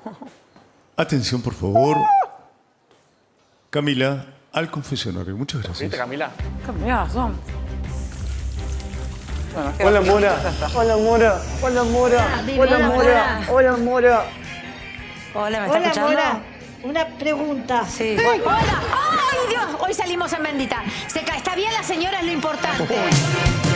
Atención, por favor. Camila, al confesionario. Muchas gracias. ¿Viste, Camila? Camila, son. Bueno, Hola, Mora. Hola, Mora. Hola, Mora. Hola, Mora. Hola, Mora. Hola, ¿me está escuchando? Mora, una pregunta. Sí. ¡Hola! ¡Ay, Dios! Hoy salimos en bendita. ¿Está bien la señora? Es lo importante.